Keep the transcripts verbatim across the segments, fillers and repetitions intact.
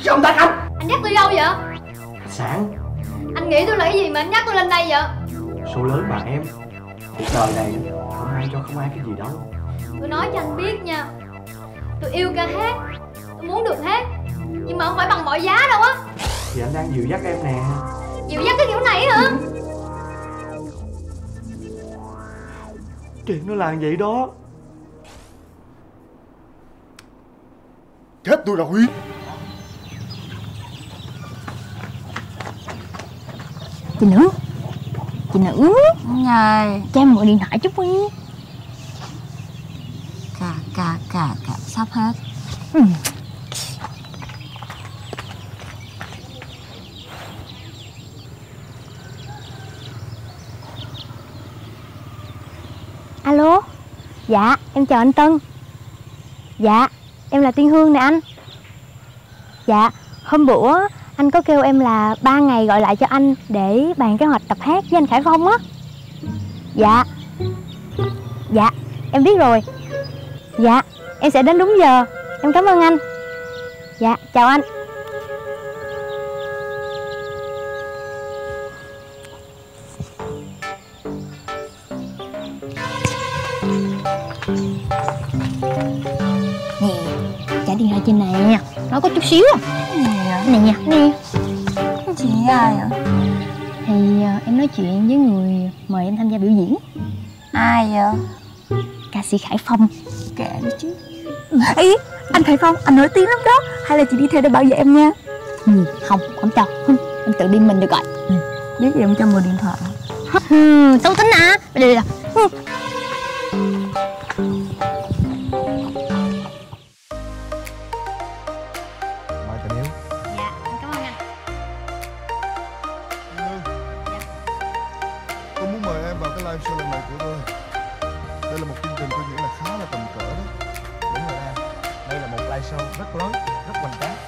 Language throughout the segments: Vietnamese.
Sao ông ta không? Anh dắt tôi đâu vậy? Khách sạn. Anh nghĩ tôi là cái gì mà anh dắt tôi lên đây vậy? Số lớn mà em. Cuộc đời này không ai cho không ai cái gì đâu. Tôi nói cho anh biết nha, tôi yêu ca hát, tôi muốn được hát, nhưng mà không phải bằng mọi giá đâu á. Thì anh đang dìu dắt em nè. Dìu dắt cái kiểu này hả? Chuyện nó là vậy đó. Chết tôi rồi. Chị nữ, chị nữ Này, cho em mượn điện thoại chút đi. cà cà cà cà sắp hết. Ừ. Alo. Dạ, em chào anh Tân. Dạ, em là Tiên Hương nè anh. Dạ, hôm bữa anh có kêu em là ba ngày gọi lại cho anh để bàn kế hoạch tập hát với anh Khải Phong á. Dạ. Dạ, em biết rồi. Dạ, em sẽ đến đúng giờ. Em cảm ơn anh. Dạ, chào anh. Nè, trả điện thoại trên này nha. Nó có chút xíu à. Cái gì vậy? Nè nha, nè. Chị với ai vậy? Thì uh, em nói chuyện với người mời em tham gia biểu diễn. Ai vậy? Ca sĩ Khải Phong. Kệ đi chứ. Ý, anh Khải Phong, anh nổi tiếng lắm đó. Hay là chị đi theo để bảo vệ em nha? Ừ, không, không cho. Em tự đi mình được rồi. Ừ. Biết gì em cho mượn điện thoại. Ừ, xấu tính à. Đây là ừ. Mời tình yêu. Dạ, em cảm ơn anh. Hương. Tôi muốn mời em vào cái live show lần này của tôi. Đây là một chương trình tôi nghĩ là khá là tầm cỡ đó. Đúng rồi em. Đây là một live show rất lớn, rất hoành tráng.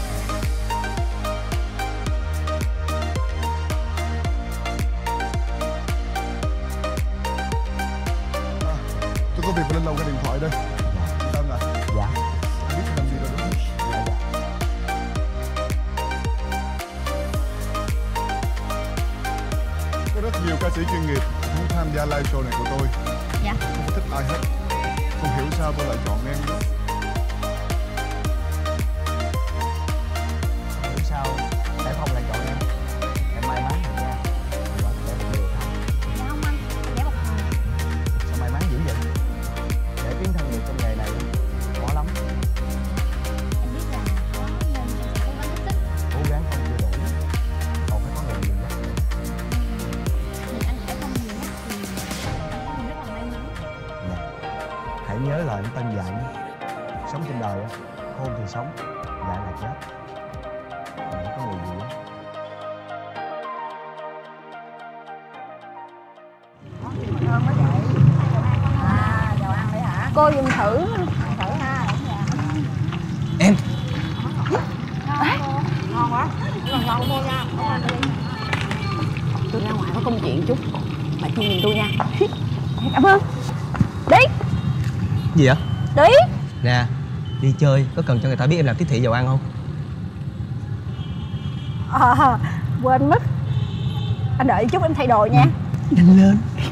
À, tôi có việc phải lên lầu cái điện thoại đây. Tân à. Dạ. Em biết làm gì rồi đúng không? Dạ dạ. Có rất nhiều ca sĩ chuyên nghiệp muốn tham gia live show này của tôi. Dạ. Không có thích ai hết. Không hiểu sao tôi lại chọn em đó. Không hiểu sao Khải Phong lại chọn em. Em may mắn rồi nha. Em gọi để một điều không? Dạ không anh, em vẽ một hồi. Sao may mắn dữ vậy? Để tiến thân nghiệp trong nghề này khó lắm. Em biết là có nên em sẽ cố gắng hết sức. Cố gắng không chưa đủ, còn phải có người dìu dắt. Thì anh Khải Phong nhiều nhất thì em rất là may mắn. Nè, hãy nhớ lời anh Tân dặn. Sống trên đời á, khôn thì sống, dại là chết. Để có người dìu dắt. À, dầu ăn đấy hả? Cô dùng thử. Thử ha. Em. Ngon quá. Ngon ngon cô nha. Tôi ra ngoài có công chuyện chút. Bà chuyên nhìn tôi nha. Cảm ơn. Đi. Gì vậy? Đi. Nè, đi chơi có cần cho người ta biết em làm tiếp thị dầu ăn không? À, quên mất. Anh đợi chút em thay đồ nha. Nhanh lên.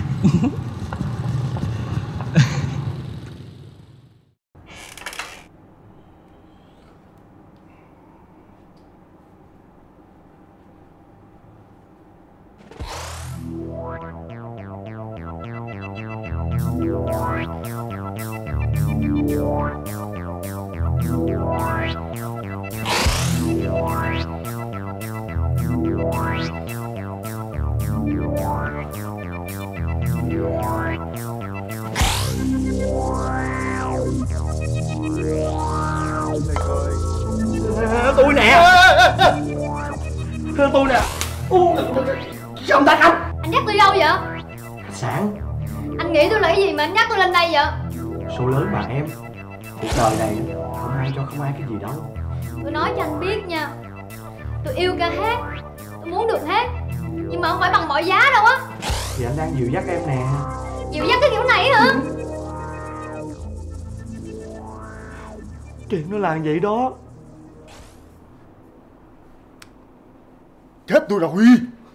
Tôi nè. Thưa tôi nè. Sao ông ta không? Anh dắt tôi đâu vậy? Khách sạn. Anh nghĩ tôi là cái gì mà anh dắt tôi lên đây vậy? Số lớn mà em. Cuộc đời này không ai cho không ai cái gì đâu. Tôi nói cho anh biết nha, tôi yêu ca hát, tôi muốn được hát, nhưng mà không phải bằng mọi giá đâu á. Thì anh đang dìu dắt em nè. Dìu dắt cái kiểu này hả? Chuyện nó là vậy đó. tôi là Huy.